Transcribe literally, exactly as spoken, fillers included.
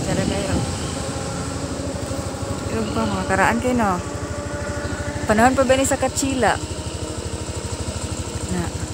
Cara kayo. Yung pa, mga karaan kayo, no? Panahon pa ba ni sa Kachila? Na.